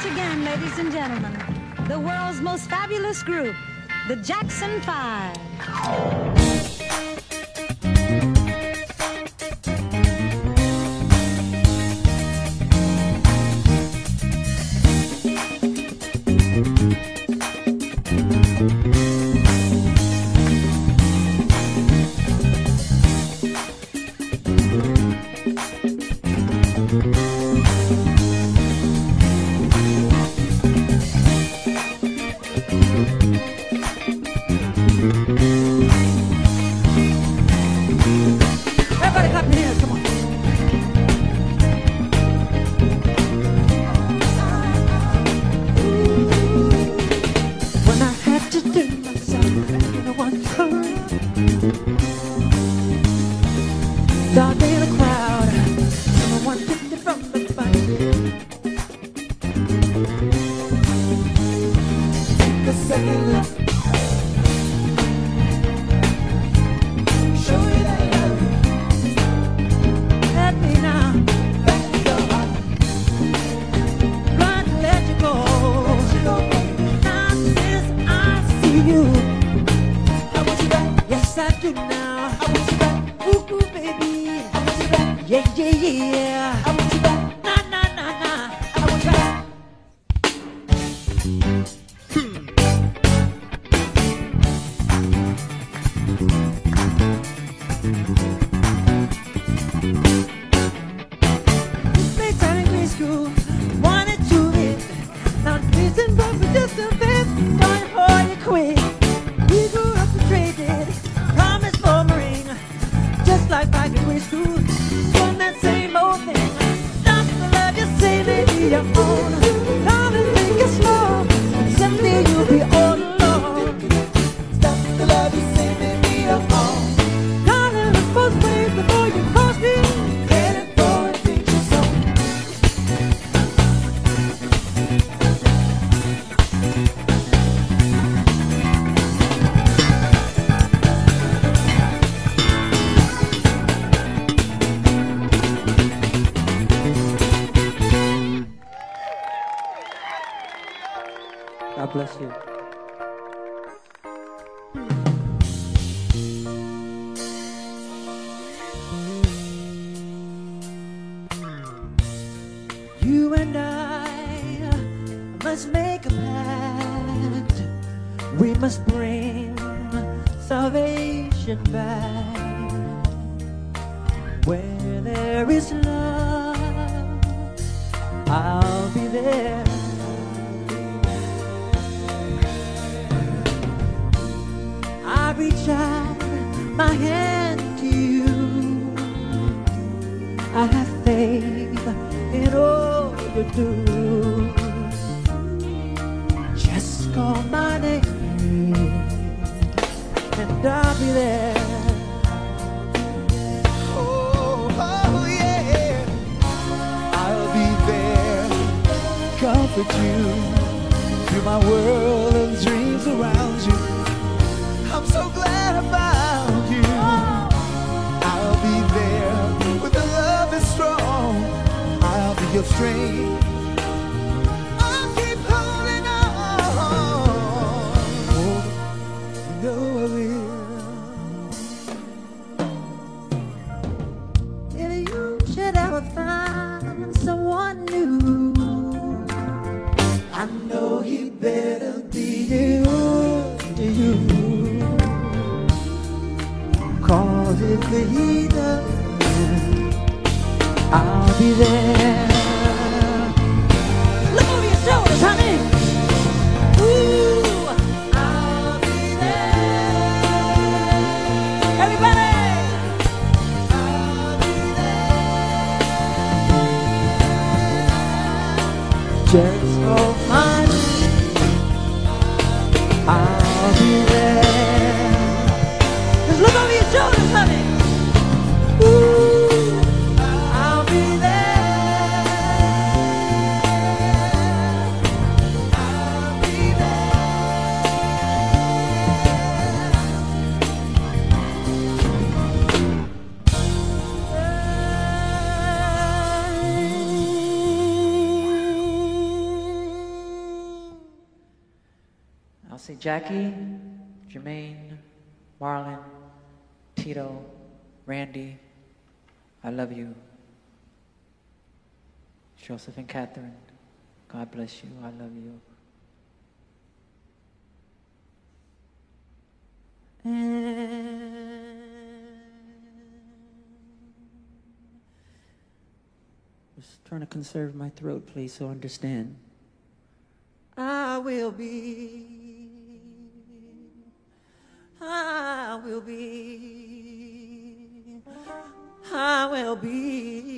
again, ladies and gentlemen, the world's most fabulous group, the Jackson 5. Everybody clap your hands, come on. When I had to do myself in one curve, dark in a crowd, someone picked me from the fight. The second look. I do now. I want you back, ooh, ooh, baby. I want you back, yeah, yeah, yeah. I want you back, nah, nah, nah, nah. I want you back. This time in grade school, wanted to hit. Now listen, but for just a bit, don't hold you quit. We grew up and traded. Promise for a ring, just like back in grade school. From that same old thing, not the love you say may be your own. Not to think it's slow, someday you'll be all alone. Stop the love you say may be your own. Darling, look both ways before you cross me. Headed for a danger zone. God bless you. You and I must make a pact. We must bring salvation back. Where there is love, I'll be there. I reach out my hand to you. I have faith in all you do. Just call my name and I'll be there. Oh, oh yeah, I'll be there. Comfort you through my world of dreams around you. I'm so glad I found you. I'll be there with the love that's strong. I'll be your strength. I'll keep holding on. You know I will. If you should ever find someone new, I know he better be good to you. 'Cause if he does, I'll be there. look over your shoulders, honey. Ooh, I'll be there. everybody. I'll be there. Just hold my name. I'll be there. Just look over your shoulders, honey. Ooh, I'll be there. say Jackie, Jermaine, Marlon, Tito, Randy, I love you. Joseph and Catherine, God bless you, I love you. Just trying to conserve my throat, please, so understand. I will be. I will be.